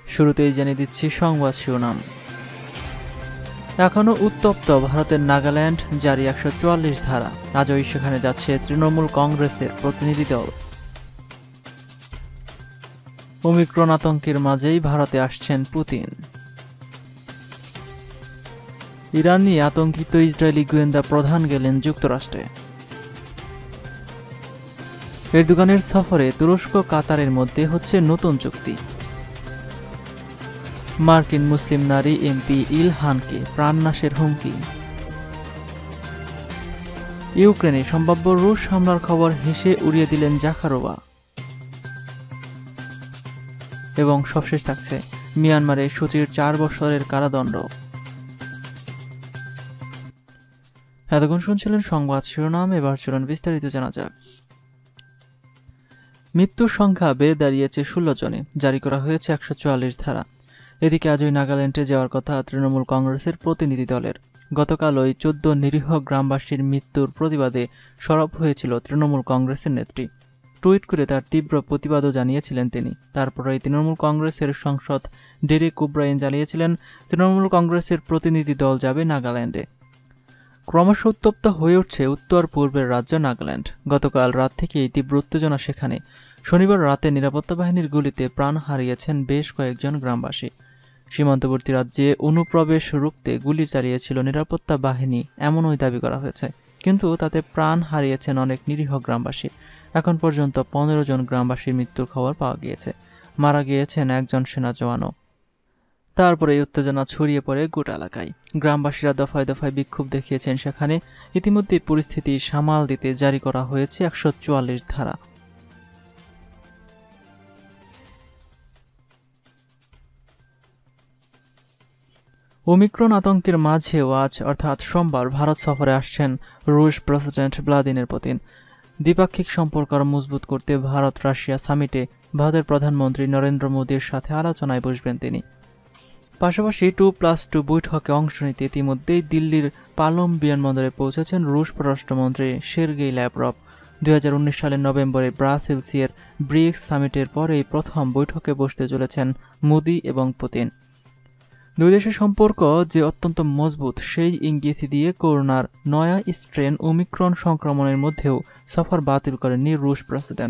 শুরুতেই জানিয়ে দিচ্ছি সংবাদ শিরোনাম। এখনো উত্তপ্ত ভারতের নাগাল্যান্ড, জারি ১৪৪ ধারা। আজই সেখানে যাচ্ছে তৃণমূল কংগ্রেসের প্রতিনিধি দল। ওমিক্রন আতঙ্কের মাঝেই ভারতে আসছেন পুতিন। ইরান নিয়ে আতঙ্কিত ইসরায়েলি গোয়েন্দা প্রধান গেলেন যুক্তরাষ্ট্রে। এরদোগানের সফরে তুরস্ক কাতারের মধ্যে হচ্ছে নতুন চুক্তি। মার্কিন মুসলিম নারী এমপি ইলহানকে প্রাণনাশের হুমকি। ইউক্রেনে সম্ভাব্য রুশ হামলার খবর হেসে উড়িয়ে দিলেন জাকারোভা। এবং সবশেষ থাকছে মিয়ানমারে সূচির ৪ বছরের কারাদণ্ড। এতক্ষণ শুনছিলেন সংবাদ শিরোনাম, এবার চলুন বিস্তারিত জানা যাক। মৃত্যুর সংখ্যা বেড়ে দাঁড়িয়েছে ১৬ জনে, জারি করা হয়েছে ১৪৪ ধারা। এদিকে আজই নাগাল্যান্ডে যাওয়ার কথা তৃণমূল কংগ্রেসের প্রতিনিধি দলের। গতকাল ওই ১৪ নিরীহ গ্রামবাসীর মৃত্যুর প্রতিবাদে সরব হয়েছিল তৃণমূল কংগ্রেসের নেত্রী। টুইট করে তার তীব্র প্রতিবাদও জানিয়েছিলেন তিনি। তারপরেই তৃণমূল কংগ্রেসের সাংসদ ডেরেক ওব্রায়েন জানিয়েছিলেন তৃণমূল কংগ্রেসের প্রতিনিধি দল যাবে নাগাল্যান্ডে। ক্রমশ উত্তপ্ত হয়ে উঠছে উত্তর পূর্বের রাজ্য নাগাল্যান্ড। গতকাল রাত থেকেই তীব্র উত্তেজনা সেখানে। শনিবার রাতে নিরাপত্তা বাহিনীর গুলিতে প্রাণ হারিয়েছেন বেশ কয়েকজন গ্রামবাসী। সীমান্তবর্তী রাজ্যে অনুপ্রবেশ রুখতে গুলি চালিয়েছিল নিরাপত্তা বাহিনী, এমনই দাবি করা হয়েছে। কিন্তু তাতে প্রাণ হারিয়েছেন অনেক নিরীহ গ্রামবাসী। এখন পর্যন্ত ১৫ জন গ্রামবাসীর মৃত্যুর খবর পাওয়া গিয়েছে। মারা গিয়েছেন একজন সেনা জওয়ানও। তারপরে এই উত্তেজনা ছড়িয়ে পড়ে গোটা এলাকায়। গ্রামবাসীরা দফায় দফায় বিক্ষোভ দেখিয়েছেন সেখানে। ইতিমধ্যে পরিস্থিতি সামাল দিতে জারি করা হয়েছে ১৪৪ ধারা। ওমিক্রন আতঙ্কের মাঝেও আজ অর্থাৎ সোমবার ভারত সফরে আসছেন রুশ প্রেসিডেন্ট ভ্লাদিমির পুতিন। দ্বিপাক্ষিক সম্পর্ক আরও মজবুত করতে ভারত রাশিয়া সামিটে ভারতের প্রধানমন্ত্রী নরেন্দ্র মোদীর সাথে আলোচনায় বসবেন তিনি। পাশাপাশি 2+2 বৈঠকে অংশ নিতে ইতিমধ্যেই দিল্লির পালম বিমানবন্দরে পৌঁছেছেন রুশ পররাষ্ট্রমন্ত্রী সের্গেই ল্যাভরভ। ২০১৯ সালের নভেম্বরে ব্রাসেলসের ব্রিক্স সামিটের পরেই প্রথম বৈঠকে বসতে চলেছেন মোদি এবং পুতিন। দুই দেশের সম্পর্ক যে অত্যন্ত মজবুত সেই ইঙ্গিত দিয়ে করোনার নয়া স্ট্রেন ওমিক্রন সংক্রমণের মধ্যেও সফর বাতিল করেননি রুশ প্রেসিডেন্ট।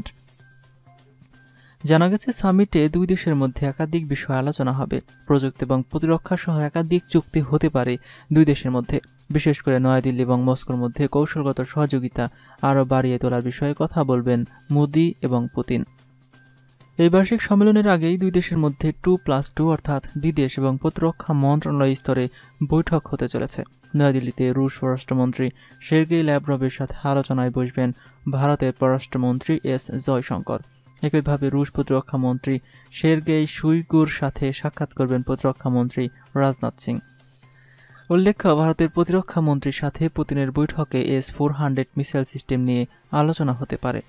জানা গেছে সামিটে দুই দেশের মধ্যে একাধিক বিষয় আলোচনা হবে। প্রযুক্তি এবং প্রতিরক্ষা সহ একাধিক চুক্তি হতে পারে দুই দেশের মধ্যে। বিশেষ করে নয়াদিল্লি এবং মস্কোর মধ্যে কৌশলগত সহযোগিতা আরও বাড়িয়ে তোলার বিষয়ে কথা বলবেন মোদি এবং পুতিন। এই বার্ষিক সম্মেলনের আগেই দুই দেশের মধ্যে 2+2 অর্থাৎ বিদেশ এবং প্রতিরক্ষা মন্ত্রণালয় স্তরে বৈঠক হতে চলেছে। নয়াদিল্লিতে রুশ পররাষ্ট্রমন্ত্রী সের্গেই ল্যাভরভের সাথে আলোচনায় বসবেন ভারতের পররাষ্ট্রমন্ত্রী এস জয়শঙ্কর। একইভাবে রুশ প্রতিরক্ষা মন্ত্রী সের্গেই শুইগুর সাথে সাক্ষাৎ করবেন প্রতিরক্ষা মন্ত্রী রাজনাথ সিং। উল্লেখ্য, ভারতের প্রতিরক্ষা মন্ত্রীর সাথে পুতিনের বৈঠকে S-400 মিসাইল সিস্টেম নিয়ে আলোচনা হতে পারে।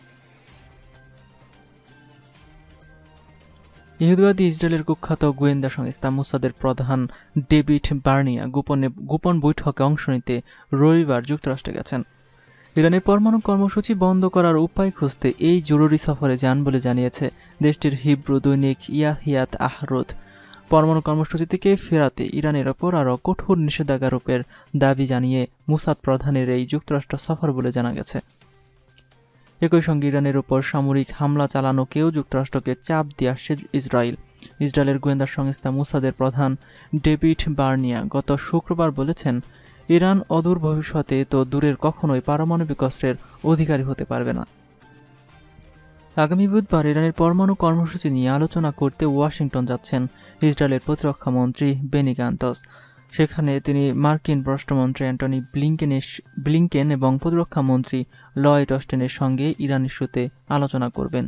ইহুদিবাদী ইসরায়েলের কুখ্যাত গোয়েন্দা সংস্থা মোসাদের প্রধান ডেভিড বার্নিয়া গোপন বৈঠকে অংশ নিতে রবিবার যুক্তরাষ্ট্রে গেছেন। ইরানের পরমাণু কর্মসূচি বন্ধ করার উপায় খুঁজতে এই জরুরি সফরে যান বলে জানিয়েছে দেশটির হিব্রু দৈনিক ইয়াহিয়াত আহরোদ। পরমাণু কর্মসূচি থেকে ফেরাতে ইরানের ওপর আরও কঠোর নিষেধাজ্ঞা রূপের দাবি জানিয়ে মোসাদ প্রধানের এই যুক্তরাষ্ট্র সফর বলে জানা গেছে। একই সঙ্গে ইরানের ওপর সামরিক হামলা চালানোকেও যুক্তরাষ্ট্রকে চাপ দিয়ে আসছে ইসরায়েল। ইসরায়েলের গোয়েন্দা সংস্থা মোসাদের প্রধান ডেভিড বার্নিয়া গত শুক্রবার বলেছেন, ইরান অদূর ভবিষ্যতে তো দূরের কখনোই পারমাণবিক অস্ত্রের অধিকারী হতে পারবে না। আগামী বুধবার ইরানের পরমাণু কর্মসূচি নিয়ে আলোচনা করতে ওয়াশিংটন যাচ্ছেন ইসরায়েলের প্রতিরক্ষা মন্ত্রী বেনি গান্তজ। সেখানে তিনি মার্কিন পররাষ্ট্রমন্ত্রী অ্যান্টনি ব্লিংকেন এবং প্রতিরক্ষা মন্ত্রী লয়েড অস্টিনের সঙ্গে ইরান ইস্যুতে আলোচনা করবেন।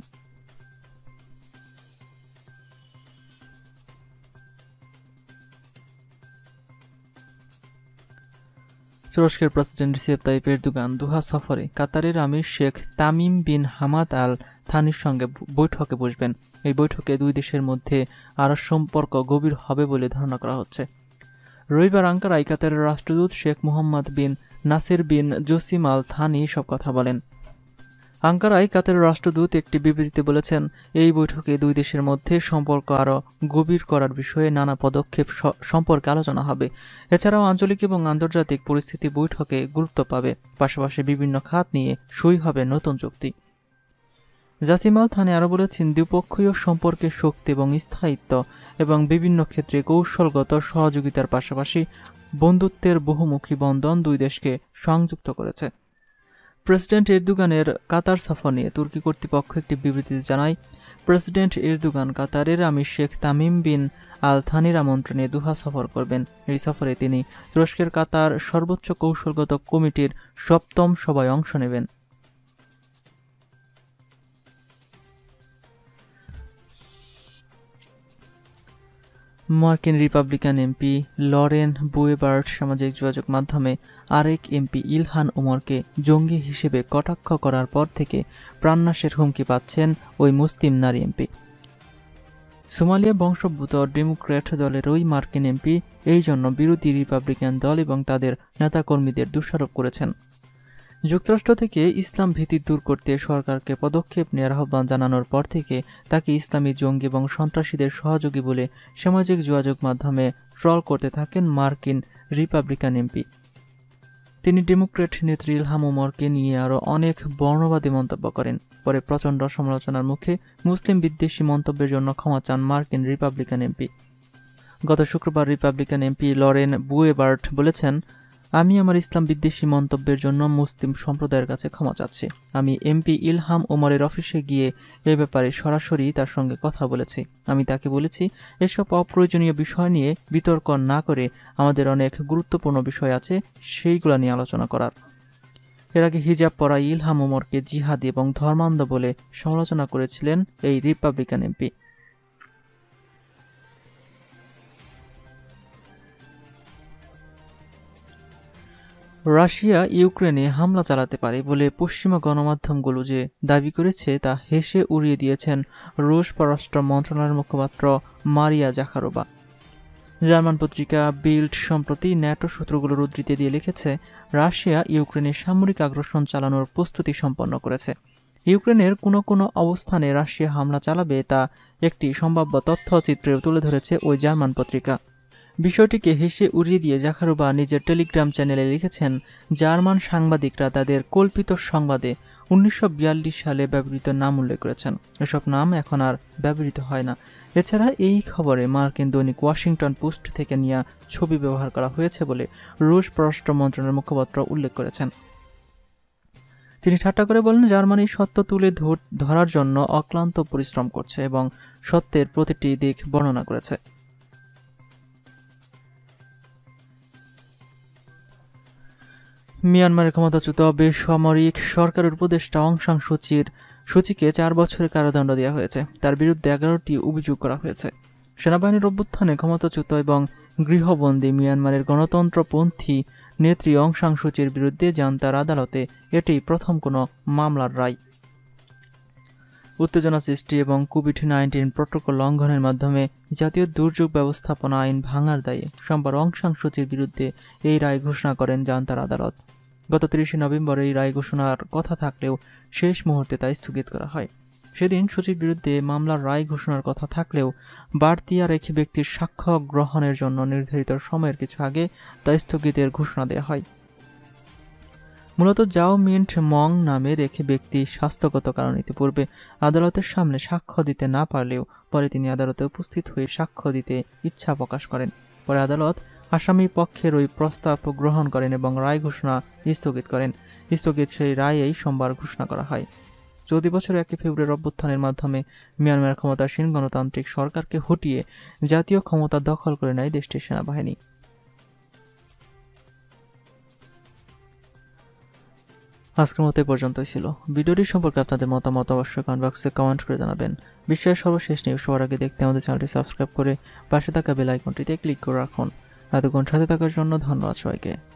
তুরস্কের president Recep Tayyip Erdogan Doha সফরে কাতারের আমির Sheikh Tamim bin Hamad Al থানির সঙ্গে বৈঠকে বসবেন। এই বৈঠকে দুই দেশের মধ্যে আরও সম্পর্ক গভীর হবে বলে ধারণা করা হচ্ছে। রবিবার আঙ্কারায় কাতারের রাষ্ট্রদূত Sheikh Muhammad bin Nasir bin Jassim Al Thani সব কথা বলেন। আঙ্কারায় কাতারের রাষ্ট্রদূত একটি বিবৃতিতে বলেছেন, এই বৈঠকে দুই দেশের মধ্যে সম্পর্ক আরও গভীর করার বিষয়ে নানা পদক্ষেপ সম্পর্কে আলোচনা হবে। এছাড়াও আঞ্চলিক এবং আন্তর্জাতিক পরিস্থিতি বৈঠকে গুরুত্ব পাবে। পাশাপাশি বিভিন্ন খাত নিয়ে সই হবে নতুন চুক্তি। জাসিম আল থানি আরও বলেছেন, দ্বিপক্ষীয় সম্পর্কের শক্তি এবং স্থায়িত্ব এবং বিভিন্ন ক্ষেত্রে কৌশলগত সহযোগিতার পাশাপাশি বন্ধুত্বের বহুমুখী বন্ধন দুই দেশকে সংযুক্ত করেছে। প্রেসিডেন্ট এরদোগানের কাতার সফর নিয়ে তুর্কি কর্তৃপক্ষ একটি বিবৃতিতে জানায়, প্রেসিডেন্ট এরদোগান কাতারের আমির শেখ তামিম বিন আল থানির আমন্ত্রণে দোহা সফর করবেন। এই সফরে তিনি তুরস্কের কাতার সর্বোচ্চ কৌশলগত কমিটির ৭ম সভায় অংশ নেবেন। মার্কিন রিপাবলিকান এমপি লরেন বুয়েবার্ট সামাজিক যোগাযোগ মাধ্যমে আরেক এমপি ইলহান ওমরকে জঙ্গি হিসেবে কটাক্ষ করার পর থেকে প্রাণনাশের হুমকি পাচ্ছেন ওই মুসলিম নারী এমপি। সোমালিয়া বংশোদ্ভূত ডেমোক্র্যাট দলের ওই মার্কিন এমপি এই জন্য বিরোধী রিপাবলিকান দল এবং তাদের নেতাকর্মীদের দোষারোপ করেছেন। যুক্তরাষ্ট্র থেকে ইসলাম ভীতি দূর করতে সরকারকে পদক্ষেপ নেওয়ার আহ্বান জানানোর পর থেকে তাকে ইসলামী জঙ্গি এবং সন্ত্রাসীদের সহযোগী বলে সামাজিক যোগাযোগ মাধ্যমে ট্রল করতে থাকেন মার্কিন রিপাবলিকান এমপি। তিনি ডেমোক্র্যাট নেত্রী ইলহাম ওমরকে নিয়ে আরও অনেক বর্ণবাদী মন্তব্য করেন। পরে প্রচণ্ড সমালোচনার মুখে মুসলিম বিদ্বেষী মন্তব্যের জন্য ক্ষমা চান মার্কিন রিপাবলিকান এমপি। গত শুক্রবার রিপাবলিকান এমপি লরেন বুয়েবার্ট বলেছেন, আমি আমার ইসলাম বিদ্বেষী মন্তব্যের জন্য মুসলিম সম্প্রদায়ের কাছে ক্ষমা চাচ্ছি। আমি এমপি ইলহাম ওমরের অফিসে গিয়ে এ ব্যাপারে সরাসরি তার সঙ্গে কথা বলেছি। আমি তাকে বলেছি, এসব অপ্রয়োজনীয় বিষয় নিয়ে বিতর্ক না করে আমাদের অনেক গুরুত্বপূর্ণ বিষয় আছে সেইগুলো নিয়ে আলোচনা করার। এর আগে হিজাব পরা ইলহাম ওমরকে জিহাদি এবং ধর্মান্ধ বলে সমালোচনা করেছিলেন এই রিপাবলিকান এমপি। রাশিয়া ইউক্রেনে হামলা চালাতে পারে বলে পশ্চিমা গণমাধ্যমগুলো যে দাবি করেছে তা হেসে উড়িয়ে দিয়েছেন রুশ পররাষ্ট্র মন্ত্রণালয়ের মুখপাত্র মারিয়া জাখারোভা। জার্মান পত্রিকা বিল্ড সম্প্রতি ন্যাটো সূত্রগুলোর উদ্ধৃতি দিয়ে লিখেছে, রাশিয়া ইউক্রেনে সামরিক আগ্রাসন চালানোর প্রস্তুতি সম্পন্ন করেছে। ইউক্রেনের কোনো কোনো অবস্থানে রাশিয়া হামলা চালাবে তা একটি সম্ভাব্য তথ্যচিত্রে তুলে ধরেছে ওই জার্মান পত্রিকা। বিষয়টিকে হেসে উড়িয়ে দিয়ে জাখারোভা নিজের টেলিগ্রাম চ্যানেলে লিখেছেন, জার্মান সাংবাদিকরা তাদের কল্পিত সংবাদে 1942 সালে ব্যবহৃত নাম উল্লেখ করেছেন। এসব নাম এখন আর ব্যবহৃত হয় না। এছাড়া এই খবরে মার্কিন দৈনিক ওয়াশিংটন পোস্ট থেকে নেওয়া ছবি ব্যবহার করা হয়েছে বলে রুশ পররাষ্ট্র মন্ত্রণালয়ের মুখপাত্র উল্লেখ করেছেন। তিনি ঠাট্টা করে বলেন, জার্মানি সত্য তুলে ধরার জন্য অক্লান্ত পরিশ্রম করছে এবং সত্যের প্রতিটি দিক বর্ণনা করেছে। মিয়ানমারের ক্ষমতাচ্যুত বেসামরিক সরকারের উপদেষ্টা অং সান সূচিকে 4 বছরের কারাদণ্ড দেওয়া হয়েছে। তার বিরুদ্ধে 11টি অভিযোগ করা হয়েছে। সেনাবাহিনীর অভ্যুত্থানে ক্ষমতাচ্যুত এবং গৃহবন্দী মিয়ানমারের গণতন্ত্রপন্থী নেত্রী অং সান সূচির বিরুদ্ধে যান তার আদালতে এটি প্রথম কোনো মামলার রায়। উত্তেজনা সৃষ্টি এবং কোভিড-19 প্রটোকল লঙ্ঘনের মাধ্যমে জাতীয় দুর্যোগ ব্যবস্থাপনা আইন ভাঙার দায়ে সোমবার অং সান সূচির বিরুদ্ধে এই রায় ঘোষণা করেন জান্তার আদালত। গত 30 নভেম্বর এই রায় ঘোষণার কথা থাকলেও শেষ মুহূর্তে তা স্থগিত করা হয়। সেদিন সূচির বিরুদ্ধে মামলার রায় ঘোষণার কথা থাকলেও বাড়তি আর এক ব্যক্তির সাক্ষ্য গ্রহণের জন্য নির্ধারিত সময়ের কিছু আগে তা স্থগিতের ঘোষণা দেওয়া হয়। মূলত জাও মিন্ট মং নামের এক ব্যক্তি স্বাস্থ্যগত কারণে ইতিপূর্বে আদালতের সামনে সাক্ষ্য দিতে না পারলেও পরে তিনি আদালতে উপস্থিত হয়ে সাক্ষ্য দিতে ইচ্ছা প্রকাশ করেন। পরে আদালত আসামি পক্ষের ওই প্রস্তাব গ্রহণ করেন এবং রায় ঘোষণা স্থগিত করেন। স্থগিত সেই রায়েই সোমবার ঘোষণা করা হয়। 14 বছরের 1 ফেব্রুয়ারি অভ্যুত্থানের মাধ্যমে মিয়ানমার ক্ষমতাসীন গণতান্ত্রিক সরকারকে হটিয়ে জাতীয় ক্ষমতা দখল করে নেয় দেশটির সেনাবাহিনী। আজকের মতো এই পর্যন্তই ছিল। ভিডিওটি সম্পর্কে আপনাদের মতামত অবশ্যই কমেন্ট বক্সে কমেন্ট করে জানাবেন। বিশ্বের সর্বশেষ নিউজ সবার আগে দেখতে আমাদের চ্যানেলটি সাবস্ক্রাইব করে পাশে থাকা বেল আইকনটিতে ক্লিক করে রাখুন। এতক্ষণ সাথে থাকার জন্য ধন্যবাদ সবাইকে।